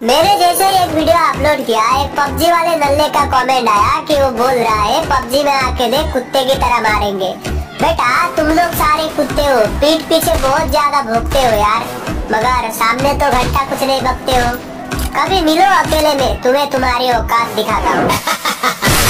मेरे जैसे ही एक वीडियो अपलोड किया, एक पबजी वाले नल्ले का कमेंट आया कि वो बोल रहा है पबजी में आके देख कुत्ते की तरह मारेंगे। बेटा तुम लोग सारे कुत्ते हो, पीठ पीछे बहुत ज्यादा भौंकते हो यार, मगर सामने तो घंटा कुछ नहीं बकते हो। कभी मिलो अकेले में, तुम्हें तुम्हारी औकात दिखाता हूँ।